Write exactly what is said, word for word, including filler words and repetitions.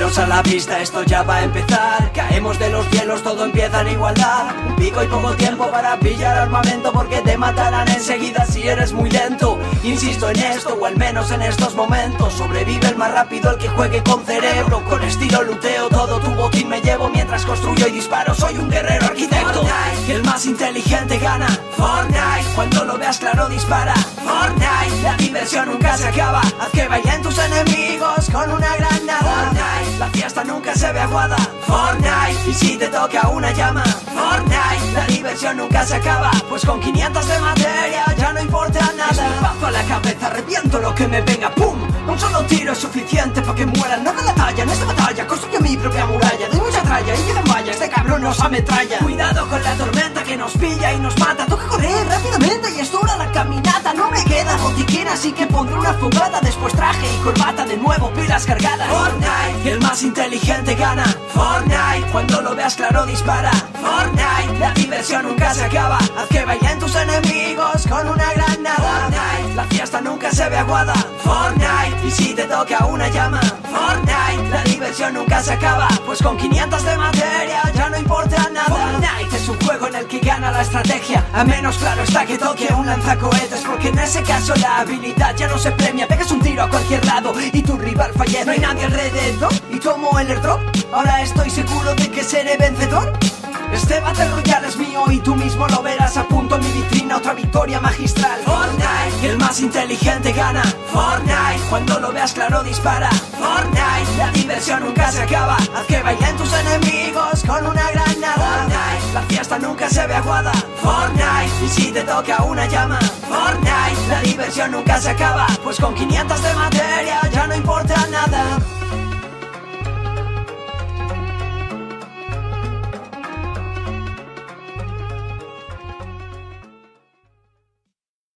Enemigos a la vista, esto ya va a empezar. Caemos de los cielos, todo empieza en igualdad. Un pico y poco tiempo para pillar armamento, porque te matarán enseguida si eres muy lento. Insisto en esto, o al menos en estos momentos. Sobrevive el más rápido, el que juegue con cerebro. Con estilo luteo, todo tu botín me llevo mientras construyo y disparo. Soy un guerrero arquitecto. Fortnite, el más inteligente gana. Fortnite, cuando lo veas claro dispara. Fortnite, la diversión nunca se acaba. Haz que bailen tus enemigos con una granada. Fortnite, la fiesta nunca se ve aguada. Fortnite, y si te toca una llama. Fortnite, la diversión nunca se acaba. Pues con quinientos de materia ya no importa nada. Es un paso a la cabeza, reviento lo que me venga. ¡Pum! Un solo tiro es suficiente para que mueran. No de la talla, en esta batalla construyo mi propia muralla. De mucha tralla y quedan vallas, este cabrón nos ametralla. Cuidado con la tormenta que nos pilla y nos mata. Toca correr rápidamente y es dura la caminata. No me queda botiquín, así que pondré una fogata. Después traje y corbata, de nuevo pilas cargadas. Fortnite, el más inteligente gana. Fortnite, cuando lo veas claro dispara. Fortnite, la diversión nunca se acaba. Haz que bailen tus enemigos con una granada. Fortnite, la fiesta nunca se ve aguada. Fortnite, y si te toca una llama. Fortnite, la diversión nunca se acaba. Pues con quinientos de materia ya no importa nada. Fortnite es un juego en el que gana la estrategia. A menos claro está que toque un lanzacohetes, porque en ese caso la habilidad ya no se premia. Pegas un tiro a cualquier lado y tu rival fallece. No hay nadie alrededor y tomo el airdrop. Ahora estoy seguro de que seré vencedor. Este Battle Royale es mío y tú mismo lo verás. Apunto en mi vitrina otra victoria magistral. Fortnite, el más inteligente gana. Fortnite, cuando lo veas claro dispara. Fortnite, la diversión nunca se acaba. Haz que bailen tus enemigos con una granada. Fortnite, la fiesta nunca se ve aguada. Fortnite, y si te toca una llama. Fortnite, la diversión nunca se acaba. Pues con quinientos de materia